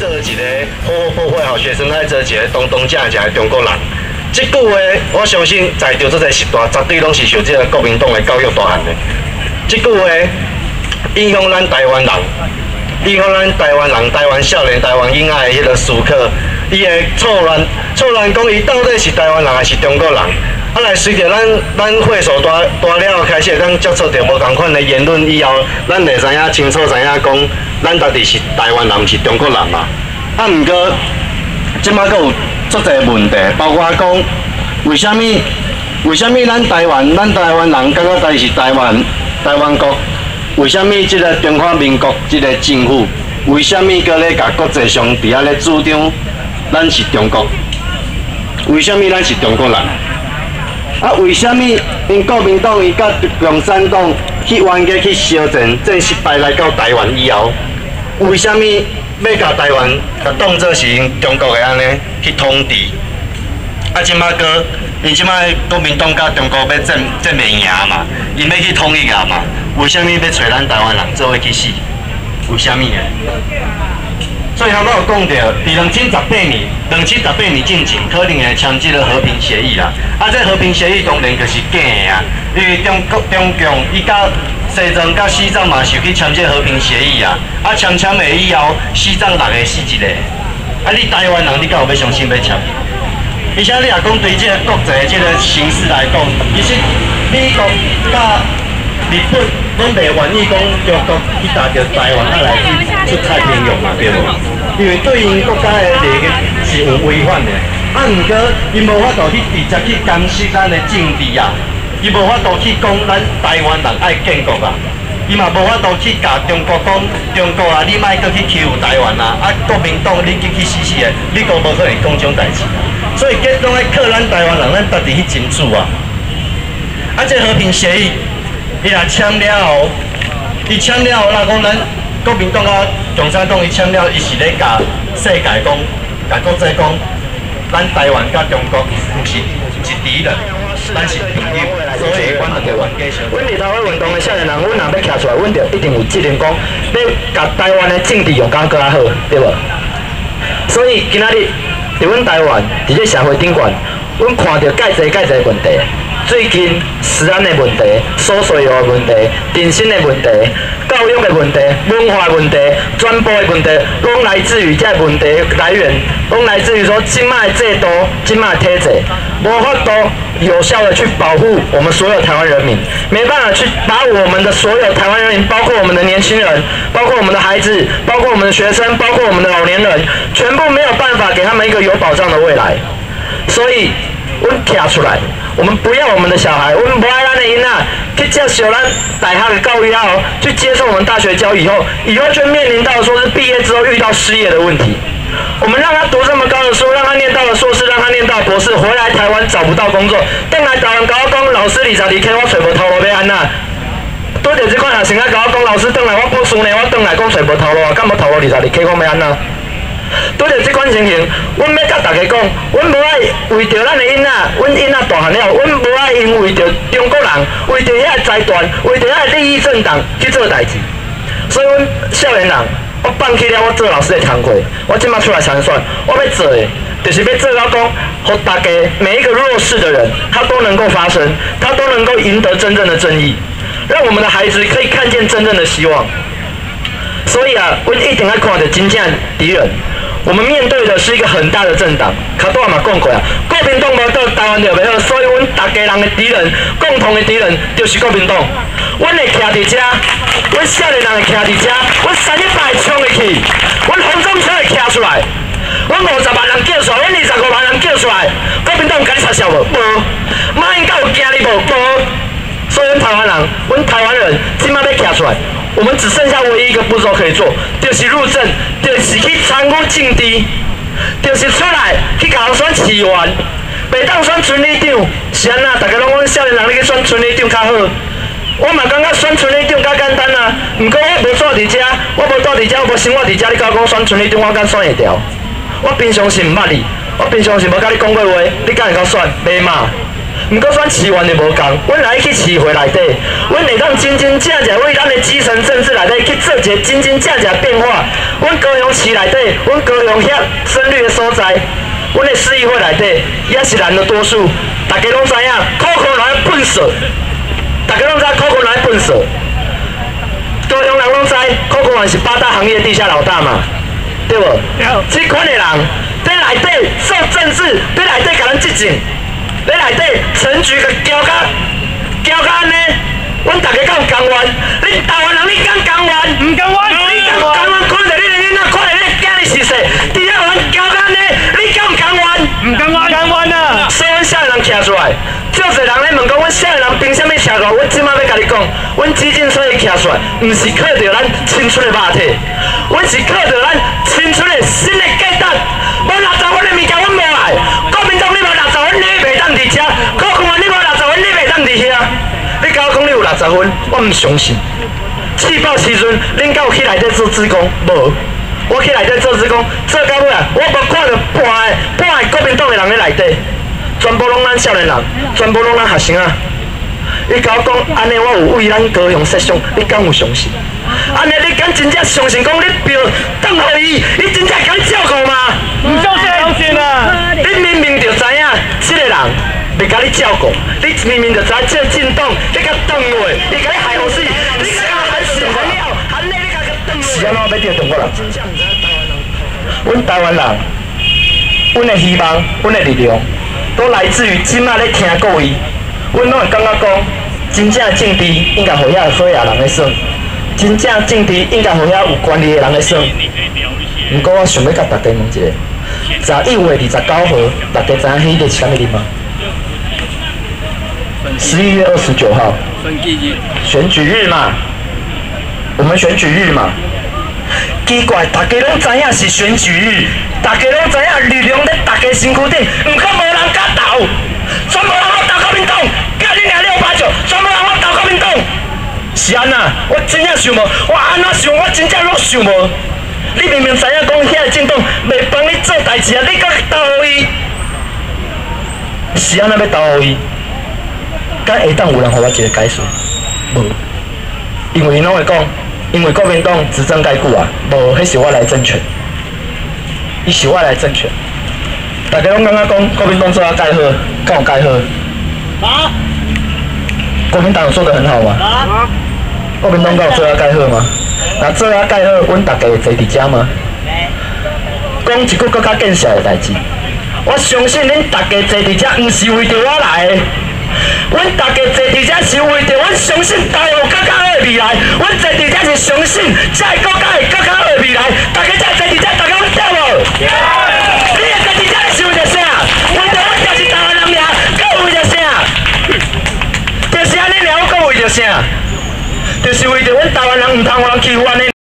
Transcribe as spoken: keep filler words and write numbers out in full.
做一个好好保护好学生，爱做一个东东正正的中国人。这句话，我相信在场做在时代，绝对拢是受这个国民党的教育大汉的。这句话影响咱台湾人，影响咱台湾人、台湾少年、台湾囡仔的迄个思考，伊会错乱错乱讲伊到底是台湾人还是中国人。啊，来随着咱咱会所大大了开始，咱接触到无共款的言论以后，咱会知影清楚知影讲，咱到底是台湾人，是中国人嘛？啊，毋过即摆阁有足侪问题，包括讲为虾米为虾米咱台湾咱台湾人感觉家是台湾台湾国？为虾米即个中华民国即个政府为虾米阁咧甲国际上伫遐咧主张咱是中国？为虾米咱是中国人？啊，为虾米因国民党伊甲共产党去冤家去烧钱，真失败来到台湾以后，为虾米要甲台湾甲当作是因中国的安尼去统治？啊，即摆个因即摆国民党甲中国要争争袂赢嘛，因要去统一啊嘛，为虾米要找咱台湾人做伙去死？为虾米呢？所以他们有讲到，伫两千十八年，两千十八年进前，可能会签这个和平协议啦。啊，这和平协议当然就是假的啊，因为中国中共伊甲西藏甲西藏嘛是去签这和平协议啊。啊，签签的以后，西藏六个死一个。啊，你台湾人你敢有要相信要签？而且你也讲对这个国际这个形势来讲，其实美国甲日本，拢袂愿意讲中国去打着台湾，啊来去出太平洋嘛，对无？因为对因国家的利益是有违反的。啊，毋过伊无法度去直接去干涉咱的政治啊，伊无法度去讲咱台湾人爱建国啊，伊嘛无法度去甲中国讲中国啊，你莫搁去欺负台湾啊，啊国民党你去去死死的，你都无可能讲种代志。所以结拢爱靠咱台湾人，咱家己去争取啊。啊，这和平协议。伊若签了后，伊签了后，若讲咱国民党甲共产党伊签了，伊是咧甲世界讲，甲国际讲，咱台湾甲中国毋是毋是敌人，咱是朋友，所以阮着要继续。阮立法会运动的少年人，阮若要徛出来，阮着一定有责任讲，要甲台湾的政治用甲更较好，对无？所以今仔日伫阮台湾伫这社会顶悬，阮看到介济介济问题。最近食安的问题、所税的问题、定薪的问题、教育的问题、文化问题、传播的问题，拢来自于这问题来源，拢来自于说今麦制度、今麦体制，无法度有效的去保护我们所有台湾人民，没办法去把我们的所有台湾人民，包括我们的年轻人，包括我们的孩子，包括我们的学生，包括我们的老年人，全部没有办法给他们一个有保障的未来，所以。阮徛出来，我们不要我们的小孩，我们不爱咱的囡仔去接受咱大学的教育后，去接受我们大学教育以后，以后就面临到说是毕业之后遇到失业的问题。我们让他读这么高的书，让他念到了硕士，让他念到博士，回来台湾找不到工作，等来台湾甲我讲，老师二十二 K 我找无头路要安那？拄着这款学生啊，甲我讲，老师等来我博士呢，我等来讲找无头路啊，敢无头路二十二 K 我要安那？拄着即款情形，阮要甲大家讲，阮无爱为着咱的囡仔，阮囡仔大汉了，阮无爱因为着中国人，为着遐财团，为着遐利益政党去做代志。所以，阮少年人，我放弃了我做老师的工课，我即马出来参选，我要做的，就是要做到讲，互大家每一个弱势的人，他都能够发声，他都能够赢得真正的正义，让我们的孩子可以看见真正的希望。所以啊，阮一定要看到真正敌人。我们面对的是一个很大的政党，卡多嘛讲过啊，国民党无到台湾就袂好，所以阮大家人的敌人，共同的敌人就是国民党。阮会徛伫遮，阮少年人会徛伫遮，阮三一八会冲入去，阮红中车会徛出来，阮五十万人叫出来，阮二十五万人叫出来，国民党敢插笑无？无，马英九有惊你无？无。所以阮台湾人，阮台湾人，即马要徛出来。我们只剩下唯一一个步骤可以做，就是入政，就是去参与政治，就是出来去甲人选市员，袂当选村里长，是安那？大家拢讲少年人你去选村里长较好，我嘛感觉选村里长较简单啊。毋过我无住伫遮，我无住伫遮，我无生活伫遮，你甲我讲选村里长，我敢选会掉？我平常时毋捌你，我平常时无甲你讲过话，你敢会甲选？袂嘛？ 毋过选市员就无共，阮来去市会内底，阮会当真真正正为咱的基层政治内底去做一个真真正正变化。阮高雄市内底，阮高雄遐深绿的所在，阮的市议会内底也是人的多数，大家拢知影，可可来粪扫，大家拢知可可来粪扫。高雄人拢知，可可园是八大行业地下老大嘛，对无？这款的人在内底做政治，在内底甲咱执政。你内底陈局个交甲交甲安尼，阮大家敢有甘愿？你台湾人你敢甘愿？唔甘愿！你敢甘愿看着你的囡仔，看着你的囝儿是谁？伫遐阮交甲安尼，你敢有甘愿？唔甘愿，甘愿啊！所以阮少年人徛出来，足侪人咧问讲，阮少年人凭啥物徛出来？阮即摆要甲你讲，阮基进所以徛出来，毋是靠着咱青春的肉体，阮是靠着咱青春的新的价值。无六十分的物件，阮无爱。国民党你无六十分，你袂当伫遮；可可园你无六十分，你袂当伫遐。你甲我讲你有六十分，我毋相信。试爆时阵，恁敢有去内底做志工？无。我去内底做志工，做到尾啊，我无看到半个半个国民党的人咧内底，全部拢咱少年人，全部拢咱学生啊。你甲我讲，安尼我有为咱高雄设想，你敢有相信？安尼你敢真正相信讲你票当互伊，伊真正敢照顾吗？唔相信，相信啊！你明明就知影，这个人袂甲你照顾，你明明就知这个进党，你甲挡落，伊甲你害好死，你甲喊死还了，喊你你甲佢挡落。是安怎要对中国人？阮台湾人，阮的希望，阮的力量，都来自于今仔咧听各位，阮拢会感觉讲，真正政治应该互遐好野人咧算。真正政治应该互遐有权利的人来算。毋过我想要甲大家问一个：十一月二十九号，大家知影迄日是啥物日吗？十一月二十九号。选举日嘛，我们选举日嘛。奇怪，大家拢知影是选举日，大家拢知影力量在大家身躯顶，毋过无人敢投，全部人拢投国民党，甲你俩六八九，全部人拢投国民党。是安那？我真正想无，我安怎想，我真正拢想无。你明明知影讲遐个政党袂帮你做代志啊，你搁投互伊？是安那要投互伊？敢会当有人互我一个解释？无，因为因拢会讲，因为国民党执政介久啊，无，迄是我来争权，伊是我来争权。大家拢感觉讲国民党做啊介好，敢有介好？啊？国民党有做得很好吗？啊？国民党敢有做啊介好吗？那做啊介好，阮大家会坐伫遮吗？讲一句更较见效的代志，我相信恁大家坐伫遮，毋是为着我来的。阮大家坐伫遮是为着阮相信台湾更较好的未来。阮坐伫遮是相信这个国家会更较好的未来。大家才坐伫遮，大家有听无？你会坐伫遮是为着啥？为着阮就是台湾人尔，搁为着啥？就是安尼尔，我搁为着啥？就是为着阮台湾人毋通互人欺负安尼。